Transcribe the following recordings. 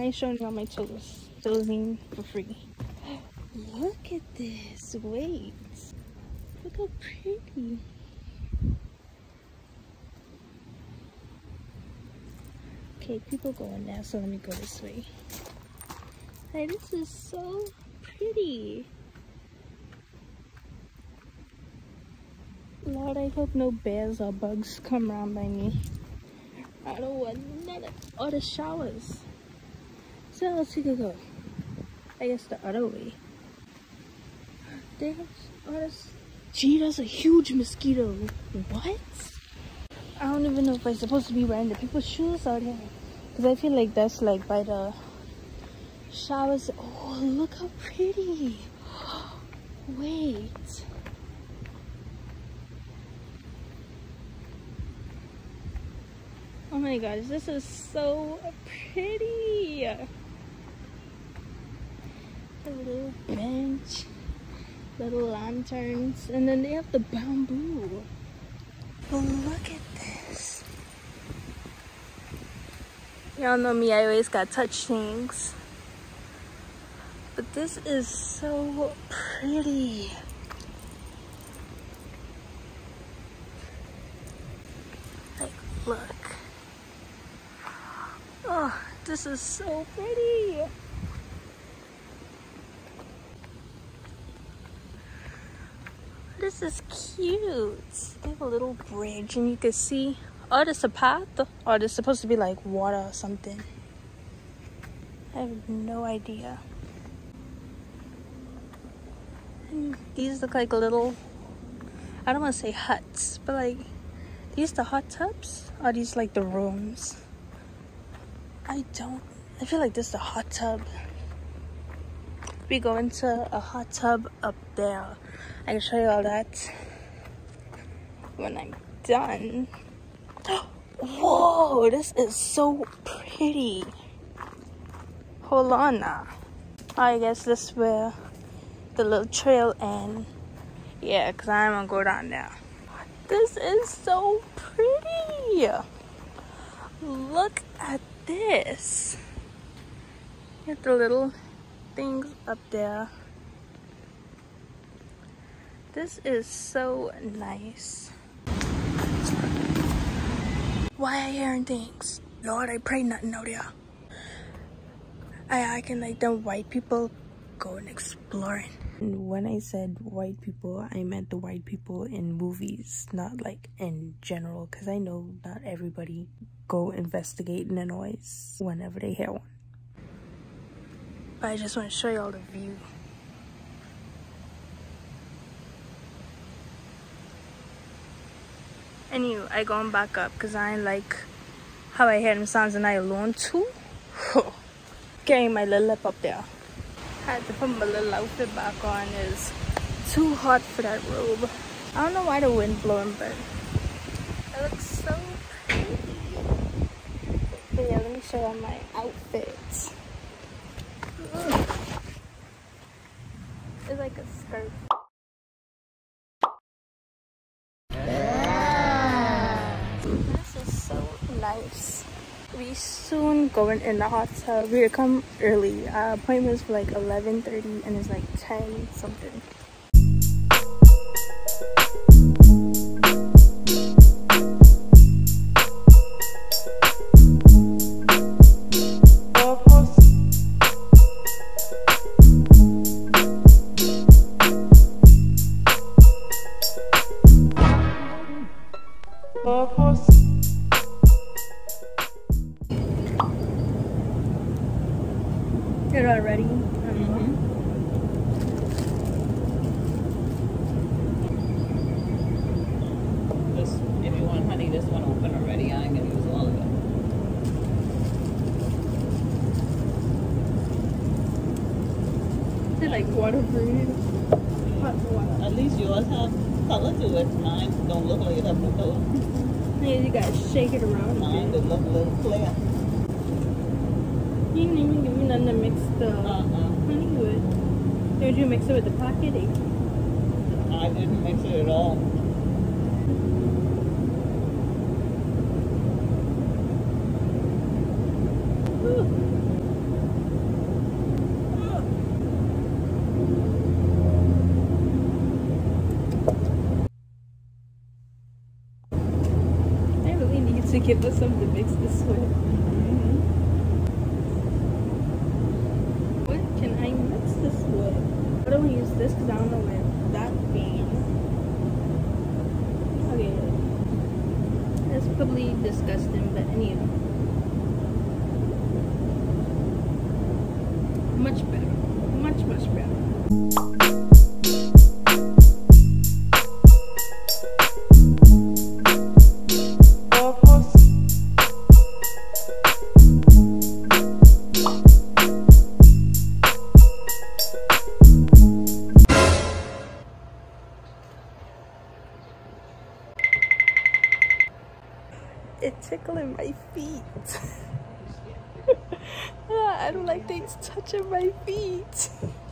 ain't showing you all my toes. Toes in for free. Look at this. Wait. Look how pretty. Okay, people going now, so let me go this way. Hey, this is so pretty. Lord, I hope no bears or bugs come around by me. I don't want none of all the showers. So let's take a go. I guess the other way. There's all this. Gee, that's a huge mosquito. What? I don't even know if I'm supposed to be wearing the people's shoes out here. Because I feel like that's like by the showers. Oh, look how pretty. Wait. Oh my gosh, this is so pretty. A little bench, little lanterns, and then they have the bamboo. Oh, look at this. Y'all know me, I always got touch things. But this is so pretty. Like, look. Oh, this is so pretty. This is cute. They have a little bridge and you can see, oh, this is a path, or this is supposed to be like water or something. I have no idea. And these look like little, I don't want to say huts, but like, these the hot tubs? Or are these like the rooms? I feel like this is a hot tub. We go into a hot tub up there. I can show you all that when I'm done. Whoa, this is so pretty. Hold on now. I guess this is where the little trail ends. Yeah, because I'm gonna go down there. This is so pretty. Look at this. Get the little things up there. This is so nice. Why are you hearing things? Lord, I pray nothing out there. I can like them white people going exploring. And when I said white people, I meant the white people in movies, not like in general, because I know not everybody go investigating a noise whenever they hear one. But I just want to show y'all the view. Anyway, I going back up because I ain't like how I hear them sounds and I alone too. Carrying my little lip up there. Had to put my little outfit back on. It's too hot for that robe. I don't know why the wind blowing, but it looks so pretty. But yeah, let me show you my outfit. It's like a skirt. This is so nice. We soon going in the hot tub. We come early. Our appointment is for like 11:30 and it's like 10 something. You're all ready? If you want honey, this one open already. I ain't gonna use all of it. Is it like water-breathing? Hot water. At least yours have color to it. Mine don't look like it have no color. Yeah, you gotta shake it around. Mine would look a little clear. You didn't even give me nothing to mix the honey with. Did you mix it with the pocket? I didn't mix it at all. Give us some to mix this with. What can I mix this with? I don't use this because I don't know where that being. Okay. That's probably disgusting, but anyway. Much better. Much, much better. It's tickling my feet. I don't like things touching my feet.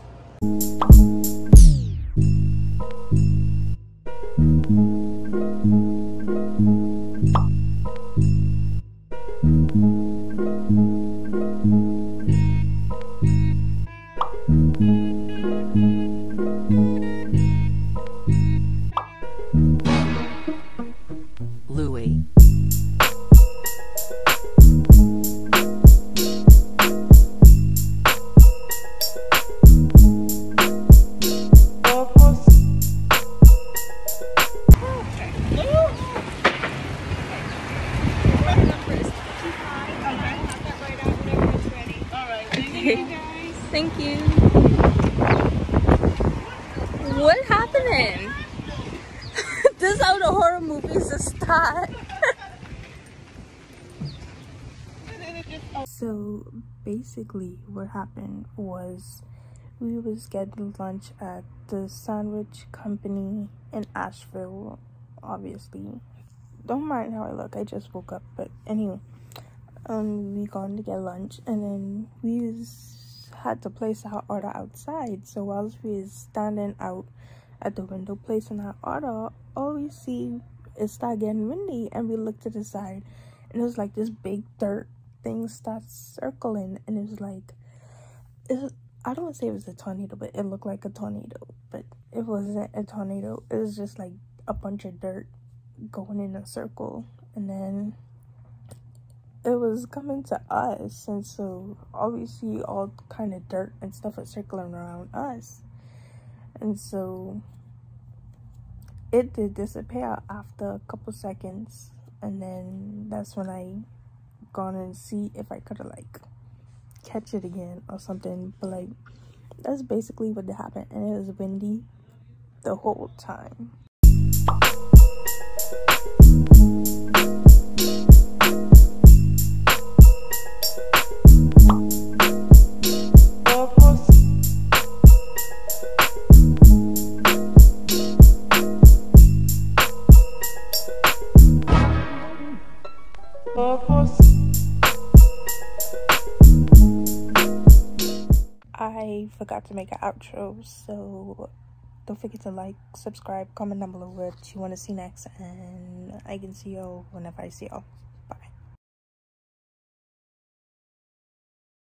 Louis. Thank you. What happening? This is how the horror movies start. So basically what happened was we was getting lunch at the sandwich company in Asheville, obviously. Don't mind how I look, I just woke up, but anyway. We gone to get lunch, and then we had to place our order outside. So whilst we was standing out at the window placing our order, all we see is start getting windy, and we looked to the side, and it was like this big dirt thing starts circling, and it was like, I don't want to say it was a tornado, but it looked like a tornado, but it wasn't a tornado. It was just like a bunch of dirt going in a circle, and then it was coming to us, and so obviously all kind of dirt and stuff is circling around us, and so it did disappear after a couple seconds, and then that's when I gone and see if I could like catch it again or something, but like that's basically what happened, and it was windy the whole time. I forgot to make an outro, so don't forget to like, subscribe, comment down below what you want to see next, and I can see y'all whenever I see y'all.